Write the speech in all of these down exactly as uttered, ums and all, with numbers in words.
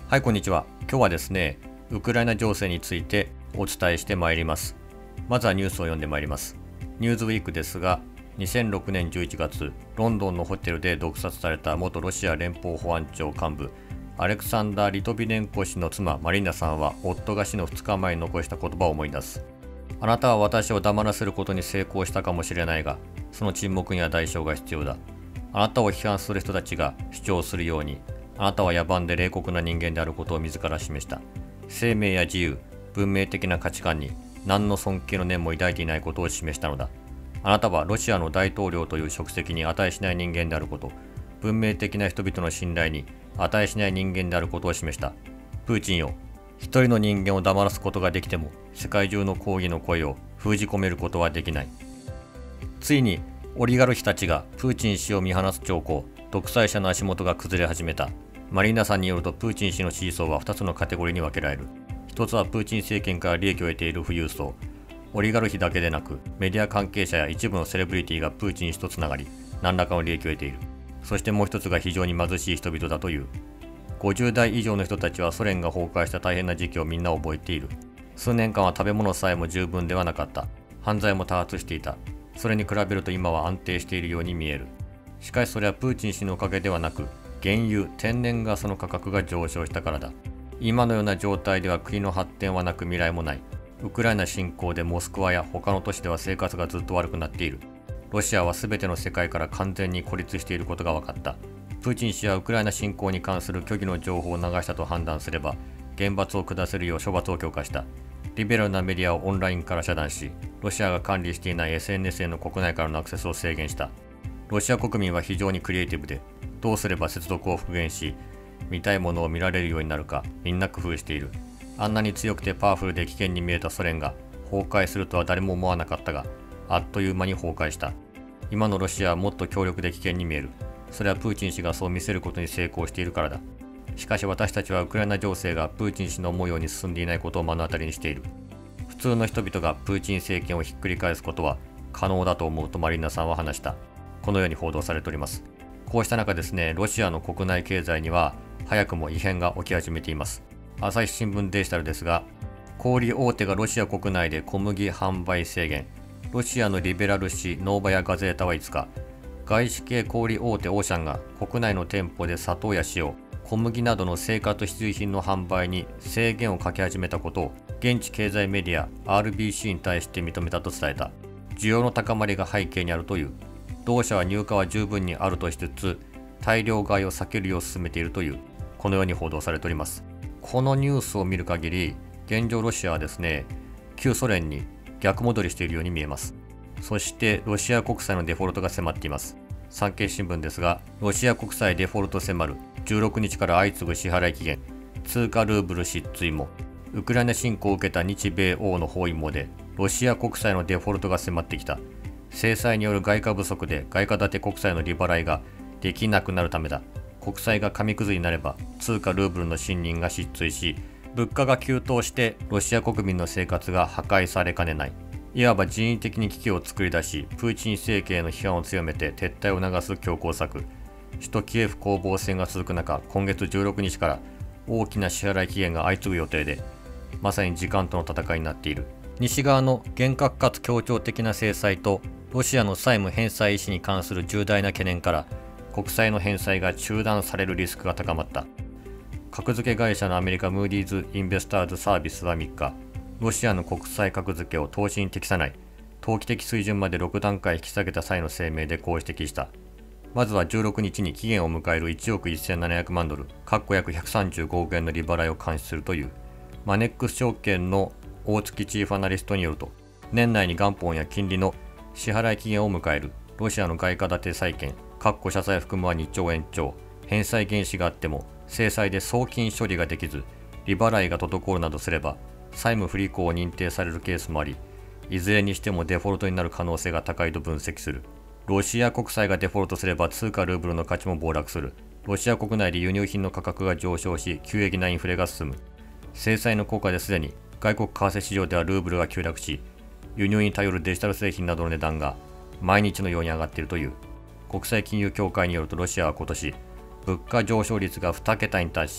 はい、こんにちは。今日はですね、ウクライナ情勢についてお伝えしてまいります。まずはニュースを読んでまいります。ニューズウィークですが、にせんろくねんじゅういちがつ、ロンドンのホテルで毒殺された元ロシア連邦保安庁幹部、アレクサンダー・リトビネンコ氏の妻マリナさんは、夫が死のふつかまえに残した言葉を思い出す。あなたは私を黙らせることに成功したかもしれないが、その沈黙には代償が必要だ。あなたを批判する人たちが主張するように、あなたは野蛮で冷酷な人間であることを自ら示した。生命や自由、文明的な価値観に何の尊敬の念も抱いていないことを示したのだ。あなたはロシアの大統領という職責に値しない人間であること、文明的な人々の信頼に値しない人間であることを示した。プーチンよ、一人の人間を黙らすことができても、世界中の抗議の声を封じ込めることはできない。ついに、オリガルヒたちがプーチン氏を見放す兆候、独裁者の足元が崩れ始めた。マリーナさんによると、プーチン氏の支持層はふたつのカテゴリーに分けられる。ひとつはプーチン政権から利益を得ている富裕層。オリガルヒだけでなく、メディア関係者や一部のセレブリティがプーチン氏とつながり、何らかの利益を得ている。そしてもう一つが非常に貧しい人々だという。ごじゅうだい以上の人たちはソ連が崩壊した大変な時期をみんな覚えている。数年間は食べ物さえも十分ではなかった。犯罪も多発していた。それに比べると今は安定しているように見える。しかしそれはプーチン氏のおかげではなく、原油・天然ガスの価格が上昇したからだ。今のような状態では国の発展はなく未来もない。ウクライナ侵攻でモスクワや他の都市では生活がずっと悪くなっている。ロシアは全ての世界から完全に孤立していることが分かった。プーチン氏はウクライナ侵攻に関する虚偽の情報を流したと判断すれば、厳罰を下せるよう処罰を強化した。リベラルなメディアをオンラインから遮断し、ロシアが管理していない エスエヌエス への国内からのアクセスを制限した。ロシア国民は非常にクリエイティブで、どうすれば接続を復元し、見たいものを見られるようになるか、みんな工夫している。あんなに強くてパワフルで危険に見えたソ連が崩壊するとは誰も思わなかったが、あっという間に崩壊した。今のロシアはもっと強力で危険に見える。それはプーチン氏がそう見せることに成功しているからだ。しかし私たちはウクライナ情勢がプーチン氏の思うように進んでいないことを目の当たりにしている。普通の人々がプーチン政権をひっくり返すことは可能だと思うとマリーナさんは話した。このように報道されております。こうした中ですね、ロシアの国内経済には早くも異変が起き始めています。朝日新聞デジタルですが、小売大手がロシア国内で小麦販売制限。ロシアのリベラル紙ノーバヤガゼータはいつか、外資系小売大手オーシャンが国内の店舗で砂糖や塩、小麦などの生活必需品の販売に制限をかけ始めたことを現地経済メディア アールビーシー に対して認めたと伝えた。需要の高まりが背景にあるという。同社は入荷は十分にあるとしつつ、大量買いを避けるよう進めているという。このように報道されております。このニュースを見る限り、現状ロシアはですね、旧ソ連に逆戻りしているように見えます。そしてロシア国債のデフォルトが迫っています。産経新聞ですが、ロシア国債デフォルト迫る。じゅうろくにちから相次ぐ支払い期限。通貨ルーブル失墜も。ウクライナ侵攻を受けた日米欧の包囲網で、ロシア国債のデフォルトが迫ってきた。制裁による外貨不足で外貨建て国債の利払いができなくなるためだ。国債が紙くずになれば通貨ルーブルの信任が失墜し、物価が急騰してロシア国民の生活が破壊されかねない。いわば人為的に危機を作り出し、プーチン政権への批判を強めて撤退を促す強硬策。首都キエフ攻防戦が続く中、今月じゅうろくにちから大きな支払い期限が相次ぐ予定で、まさに時間との戦いになっている。西側の厳格かつ協調的な制裁とロシアの債務返済意思に関する重大な懸念から、国債の返済が中断されるリスクが高まった。格付け会社のアメリカムーディーズ・インベスターズ・サービスはみっか、ロシアの国債格付けを投資に適さない、投機的水準までろくだんかい引き下げた際の声明でこう指摘した。まずはじゅうろくにちに期限を迎えるいちおくせんななひゃくまんドル、約ひゃくさんじゅうごおくえんの利払いを監視するという。マネックス証券の大月チーフアナリストによると、年内に元本や金利の支払い期限を迎えるロシアの外貨建て債券、社債含むはにちょうえん超、返済原資があっても制裁で送金処理ができず、利払いが滞るなどすれば債務不履行を認定されるケースもあり、いずれにしてもデフォルトになる可能性が高いと分析する。ロシア国債がデフォルトすれば通貨ルーブルの価値も暴落する。ロシア国内で輸入品の価格が上昇し、急激なインフレが進む。制裁の効果ですでに外国為替市場ではルーブルが急落し、輸入に頼るデジタル製品などの値段が毎日のように上がっているという。国際金融協会によると、ロシアは今年物価上昇率がにけたに達し、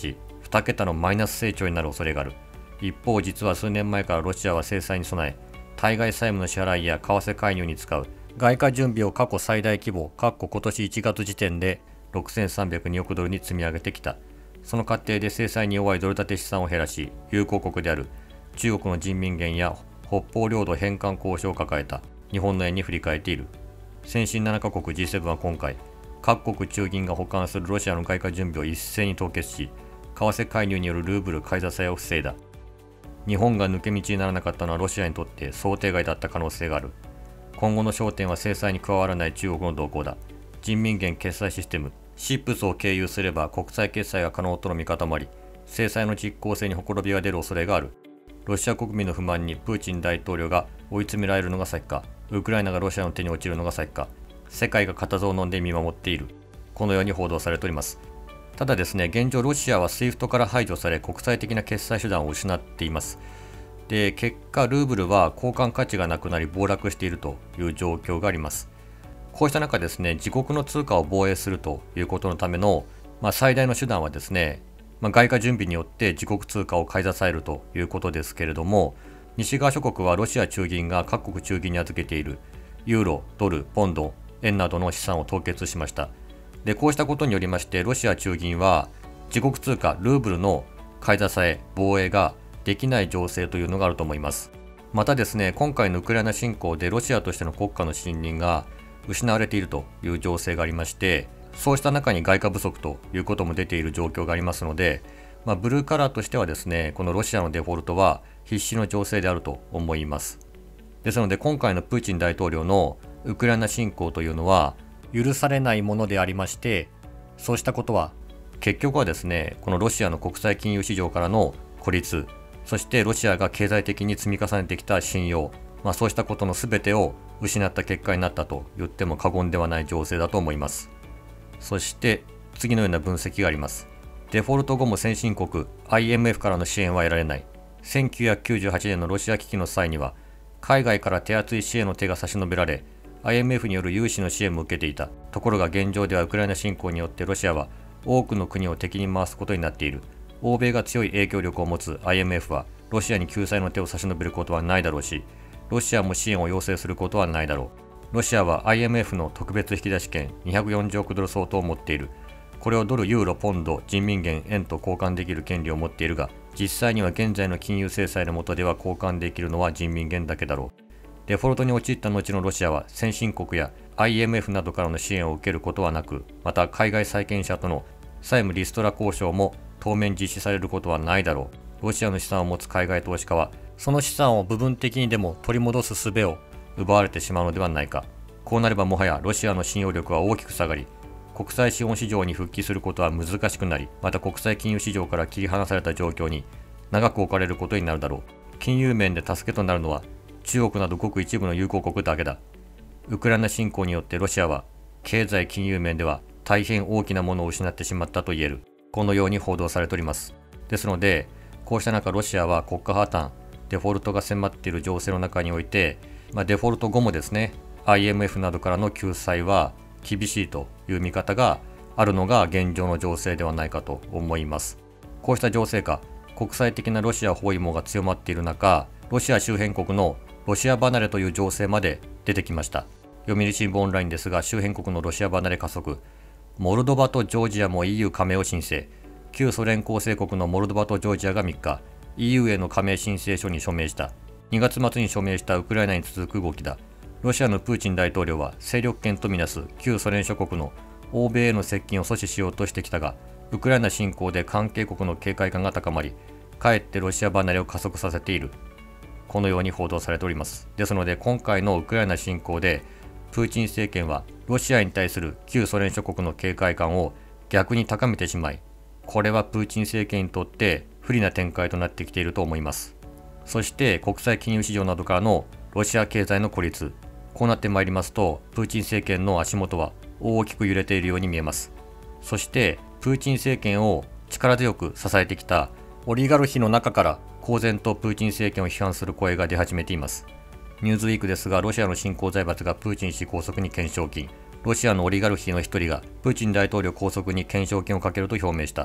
にけたのマイナス成長になる恐れがある。一方、実は数年前からロシアは制裁に備え、対外債務の支払いや為替介入に使う外貨準備を過去最大規模、今年いちがつ時点でろくせんさんびゃくにおくドルに積み上げてきた。その過程で制裁に弱いドル建て資産を減らし、友好国である中国の人民元や北方領土返還交渉を抱えた日本の円に振り返っている。先進ななかこく ジーセブン は今回、各国中銀が保管するロシアの外貨準備を一斉に凍結し、為替介入によるルーブル買い支えを防いだ。日本が抜け道にならなかったのはロシアにとって想定外だった可能性がある。今後の焦点は制裁に加わらない中国の動向だ。人民元決済システム、シップスを経由すれば国際決済が可能との見方もあり、制裁の実効性にほころびが出る恐れがある。ロシア国民の不満にプーチン大統領が追い詰められるのが先か、ウクライナがロシアの手に落ちるのが先か、世界が固唾を飲んで見守っている。このように報道されております。ただですね、現状ロシアは スイフト から排除され国際的な決済手段を失っています。で、結果ルーブルは交換価値がなくなり暴落しているという状況があります。こうした中ですね、自国の通貨を防衛するということのための、まあ、最大の手段はですね、まあ、外貨準備によって自国通貨を買い支えるということですけれども、西側諸国はロシア中銀が各国中銀に預けているユーロ、ドル、ポンド、円などの資産を凍結しました。で、こうしたことによりましてロシア中銀は自国通貨ルーブルの買い支え、防衛ができない情勢というのがあると思います。またですね、今回のウクライナ侵攻でロシアとしての国家の信任が失われているという情勢がありまして、そうした中に外貨不足ということも出ている状況がありますので、まあ、ブルーカラーとしてはですね、このロシアのデフォルトは必至の情勢であると思います。ですので今回のプーチン大統領のウクライナ侵攻というのは許されないものでありまして、そうしたことは結局はですね、このロシアの国際金融市場からの孤立、そしてロシアが経済的に積み重ねてきた信用、まあ、そうしたことの全てを失った結果になったと言っても過言ではない情勢だと思います。そして次のような分析があります。デフォルト後も先進国 アイエムエフ からの支援は得られない。せんきゅうひゃくきゅうじゅうはちねんのロシア危機の際には海外から手厚い支援の手が差し伸べられ、 アイエムエフ による融資の支援も受けていた。ところが現状ではウクライナ侵攻によってロシアは多くの国を敵に回すことになっている。欧米が強い影響力を持つ アイエムエフ はロシアに救済の手を差し伸べることはないだろうし、ロシアも支援を要請することはないだろう。ロシアは アイエムエフ の特別引き出し権にひゃくよんじゅうおくドル相当を持っている。これをドル、ユーロ、ポンド、人民元、円と交換できる権利を持っているが、実際には現在の金融制裁の下では交換できるのは人民元だけだろう。デフォルトに陥った後のロシアは先進国や アイエムエフ などからの支援を受けることはなく、また海外債権者との債務リストラ交渉も当面実施されることはないだろう。ロシアの資産を持つ海外投資家はその資産を部分的にでも取り戻す術を奪われてしまうのではないか。こうなればもはやロシアの信用力は大きく下がり、国際資本市場に復帰することは難しくなり、また国際金融市場から切り離された状況に長く置かれることになるだろう。金融面で助けとなるのは中国などごく一部の友好国だけだ。ウクライナ侵攻によってロシアは経済金融面では大変大きなものを失ってしまったと言える。このように報道されております。ですので、こうした中ロシアは国家破綻、デフォルトが迫っている情勢の中において、まあ、デフォルト後もですね、アイエムエフ などからの救済は厳しいという見方があるのが現状の情勢ではないかと思います。こうした情勢下、国際的なロシア包囲網が強まっている中、ロシア周辺国のロシア離れという情勢まで出てきました。読売新聞オンラインですが、周辺国のロシア離れ加速、モルドバとジョージアも イーユー 加盟を申請。旧ソ連構成国のモルドバとジョージアがみっか、イーユー への加盟申請書に署名した。にがつ末に署名したウクライナに続く動きだ。ロシアのプーチン大統領は勢力圏とみなす旧ソ連諸国の欧米への接近を阻止しようとしてきたが、ウクライナ侵攻で関係国の警戒感が高まり、かえってロシア離れを加速させている。このように報道されております。ですので今回のウクライナ侵攻でプーチン政権はロシアに対する旧ソ連諸国の警戒感を逆に高めてしまい、これはプーチン政権にとって不利な展開となってきていると思います。そして国際金融市場などからのロシア経済の孤立、こうなってまいりますとプーチン政権の足元は大きく揺れているように見えます。そしてプーチン政権を力強く支えてきたオリガルヒの中から公然とプーチン政権を批判する声が出始めています。ニューズウィークですが、ロシアの新興財閥がプーチン氏拘束に懸賞金、ロシアのオリガルヒの一人がプーチン大統領拘束に懸賞金をかけると表明した。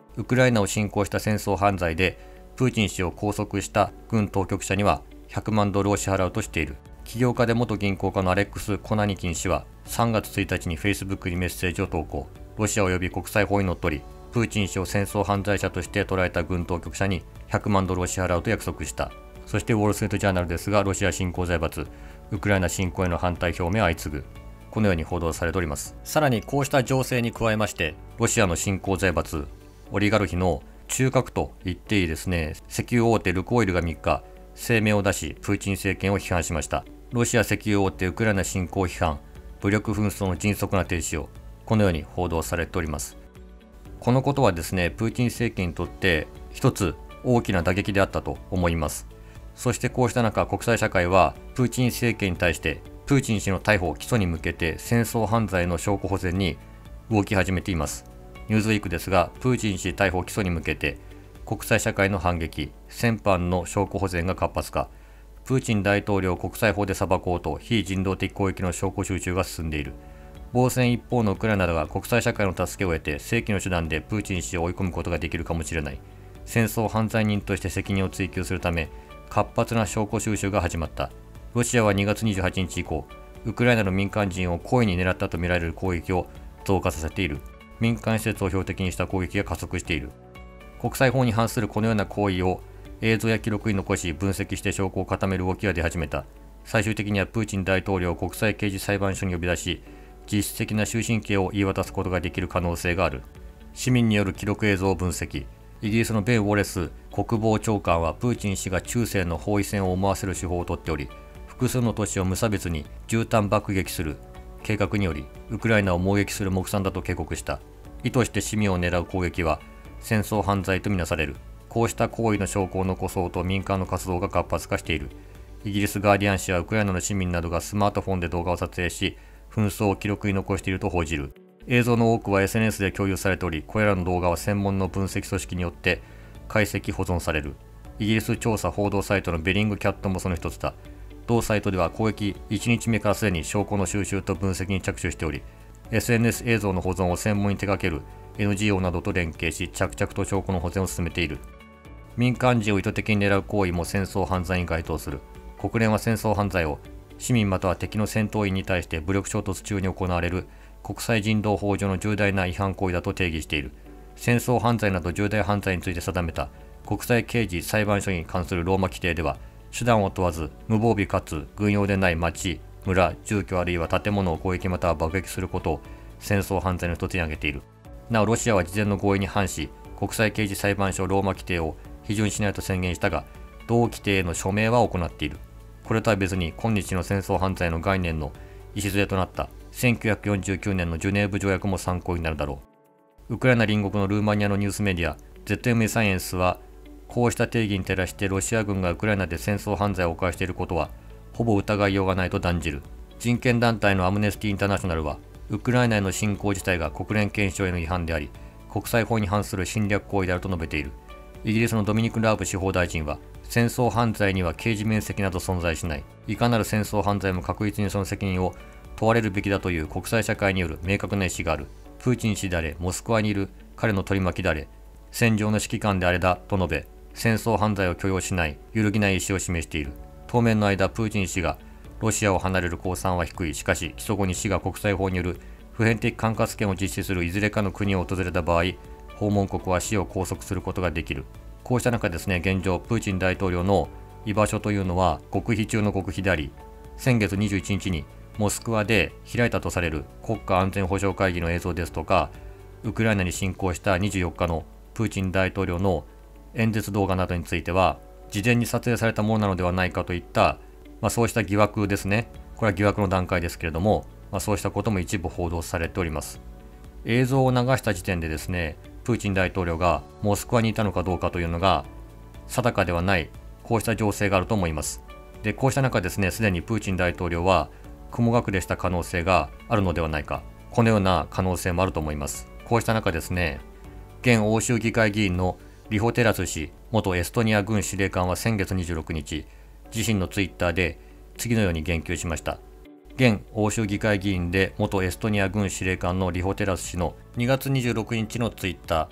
ウクライナを侵攻した戦争犯罪でプーチン氏を拘束した軍当局者にはひゃくまんドルを支払うとしている。起業家で元銀行家のアレックス・コナニキン氏はさんがつついたちに Facebook にメッセージを投稿。ロシア及び国際法にのっとり、プーチン氏を戦争犯罪者として捉えた軍当局者にひゃくまんドルを支払うと約束した。そしてウォール・ストリート・ジャーナルですが、ロシア侵攻財閥、ウクライナ侵攻への反対表明相次ぐ。このように報道されております。さらにこうした情勢に加えまして、ロシアの新興財閥、オリガルヒの中核と言っていいですね、石油大手ルクオイルがみっか、声明を出し、プーチン政権を批判しました。ロシア石油大手ウクライナ侵攻批判、武力紛争の迅速な停止を、このように報道されております。このことはですね、プーチン政権にとって一つ大きな打撃であったと思います。そしてこうした中、国際社会はプーチン政権に対してプーチン氏の逮捕・起訴に向けて戦争犯罪の証拠保全に動き始めています。ニューズウィークですが、プーチン氏逮捕・起訴に向けて国際社会の反撃、先般の証拠保全が活発化、プーチン大統領を国際法で裁こうと非人道的攻撃の証拠収集が進んでいる。防戦一方のウクライナだが国際社会の助けを得て正規の手段でプーチン氏を追い込むことができるかもしれない。戦争犯罪人として責任を追及するため活発な証拠収集が始まった。ロシアはにがつにじゅうはちにち以降、ウクライナの民間人を故意に狙ったとみられる攻撃を増加させている。民間施設を標的にした攻撃が加速している。国際法に反するこのような行為を映像や記録に残し分析して証拠を固める動きが出始めた。最終的にはプーチン大統領を国際刑事裁判所に呼び出し、実質的な終身刑を言い渡すことができる可能性がある。市民による記録映像を分析。イギリスのベン・ウォレス国防長官はプーチン氏が中世の包囲戦を思わせる手法をとっており、複数の都市を無差別に絨毯爆撃する計画によりウクライナを猛撃する目算だと警告した。意図して市民を狙う攻撃は戦争犯罪とみなされる。こうした行為の証拠を残そうと民間の活動が活発化している。イギリスガーディアン紙はウクライナの市民などがスマートフォンで動画を撮影し、紛争を記録に残していると報じる。映像の多くは エスエヌエス で共有されており、これらの動画は専門の分析組織によって解析保存される。イギリス調査報道サイトのベリングキャットもその一つだ。同サイトでは攻撃いちにちめからすでに証拠の収集と分析に着手しており、エスエヌエス 映像の保存を専門に手掛ける エヌジーオー などと連携し、着々と証拠の保全を進めている。民間人を意図的に狙う行為も戦争犯罪に該当する。国連は戦争犯罪を市民または敵の戦闘員に対して武力衝突中に行われる国際人道法上の重大な違反行為だと定義している。戦争犯罪など重大犯罪について定めた国際刑事裁判所に関するローマ規定では、手段を問わず無防備かつ軍用でない町、村、住居あるいは建物を攻撃または爆撃することを戦争犯罪の一つに挙げている。なおロシアは事前の合意に反し、国際刑事裁判所ローマ規定を批准しないと宣言したが、同規定への署名は行っている。これとは別に今日の戦争犯罪の概念の礎となったせんきゅうひゃくよんじゅうきゅうねんのジュネーブ条約も参考になるだろう。ウクライナ隣国のルーマニアのニュースメディア ゼットエムエー サイエンスは、こうした定義に照らしてロシア軍がウクライナで戦争犯罪を犯していることはほぼ疑いようがないと断じる。人権団体のアムネスティ・インターナショナルは、ウクライナへの侵攻自体が国連憲章への違反であり、国際法に反する侵略行為であると述べている。イギリスのドミニク・ラーブ司法大臣は、戦争犯罪には刑事面積など存在しない。いかなる戦争犯罪も確実にその責任を問われるべきだという国際社会による明確な意思がある。プーチン氏であれ、モスクワにいる彼の取り巻きであれ、戦場の指揮官であれだと述べ、戦争犯罪を許容しない、揺るぎない意思を示している。当面の間、プーチン氏がロシアを離れる公算は低い。しかし、起訴後に氏が国際法による普遍的管轄権を実施するいずれかの国を訪れた場合、訪問国は死を拘束することができる。こうした中ですね、現状、プーチン大統領の居場所というのは極秘中の極秘であり、先月にじゅういちにちにモスクワで開いたとされる国家安全保障会議の映像ですとか、ウクライナに侵攻したにじゅうよっかのプーチン大統領の演説動画などについては、事前に撮影されたものなのではないかといった、まあ、そうした疑惑ですね。これは疑惑の段階ですけれども、まあ、そうしたことも一部報道されております。映像を流した時点でですね、プーチン大統領がモスクワにいたのかどうかというのが定かではない、こうした情勢があると思います。で、こうした中ですね、すでにプーチン大統領は雲隠れした可能性があるのではないか、このような可能性もあると思います。こうした中ですね、現欧州議会議員のリホテラス氏、元エストニア軍司令官は先月にじゅうろくにち、自身のツイッターで次のように言及しました。現欧州議会議員で元エストニア軍司令官のリホテラス氏のにがつにじゅうろくにちのツイッター、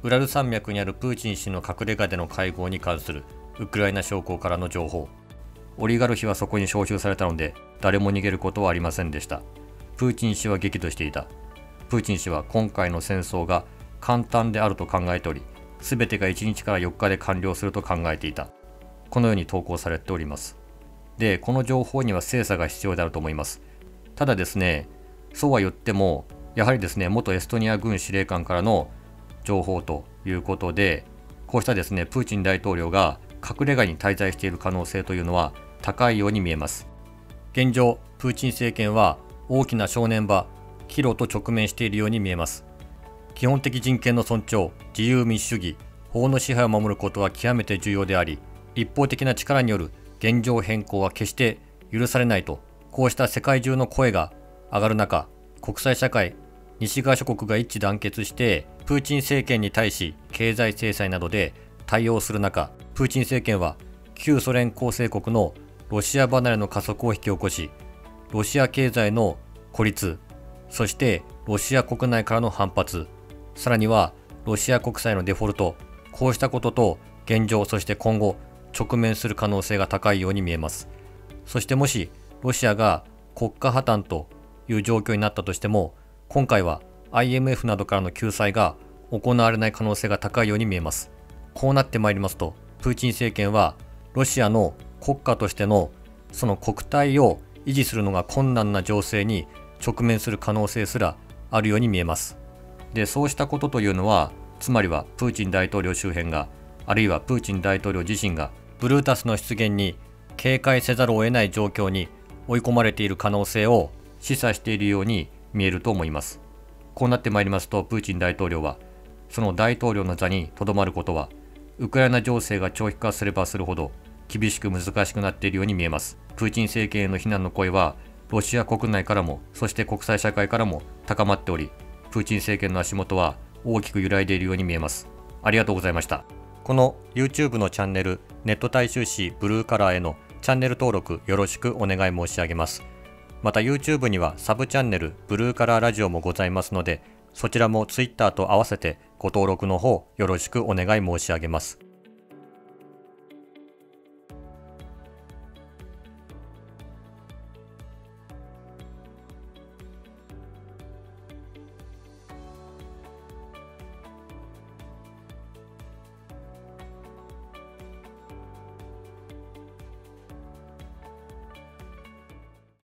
ウラル山脈にあるプーチン氏の隠れ家での会合に関するウクライナ将校からの情報。オリガルヒはそこに招集されたので、誰も逃げることはありませんでした。プーチン氏は激怒していた。プーチン氏は今回の戦争が簡単であると考えており、すべてがいちにちからよっかで完了すると考えていた。このように投稿されております。で、この情報には精査が必要であると思います。ただですね、そうは言っても、やはりですね、元エストニア軍司令官からの情報ということで、こうしたですね、プーチン大統領が隠れ家に滞在している可能性というのは高いように見えます。現状、プーチン政権は大きな正念場、岐路と直面しているように見えます。基本的人権の尊重、自由民主主義、法の支配を守ることは極めて重要であり、一方的な力による現状変更は決して許されないと、こうした世界中の声が上がる中、国際社会、西側諸国が一致団結して、プーチン政権に対し経済制裁などで対応する中、プーチン政権は旧ソ連構成国のロシア離れの加速を引き起こし、ロシア経済の孤立、そしてロシア国内からの反発、さらにはロシア国債のデフォルト、こうしたことと現状、そして今後直面する可能性が高いように見えます。そしてもしロシアが国家破綻という状況になったとしても、今回は アイエムエフ などからの救済が行われない可能性が高いように見えます。こうなってまいりますと、プーチン政権はロシアの国家としてのその国体を維持するのが困難な情勢に直面する可能性すらあるように見えます。で、そうしたことというのは、つまりはプーチン大統領周辺が、あるいはプーチン大統領自身がブルータスの出現に警戒せざるを得ない状況に追い込まれている可能性を示唆しているように見えると思います。こうなってまいりますと、プーチン大統領はその大統領の座にとどまることは、ウクライナ情勢が長期化すればするほど厳しく難しくなっているように見えます。プーチン政権への非難の声はロシア国内からも、そして国際社会からも高まっており、プーチン政権の足元は大きく揺らいでいるように見えます。ありがとうございました。この YouTube のチャンネル、ネット大衆紙ブルーカラーへのチャンネル登録よろしくお願い申し上げます。また YouTube にはサブチャンネルブルーカラーラジオもございますので、そちらも Twitter と合わせてご登録の方よろしくお願い申し上げます。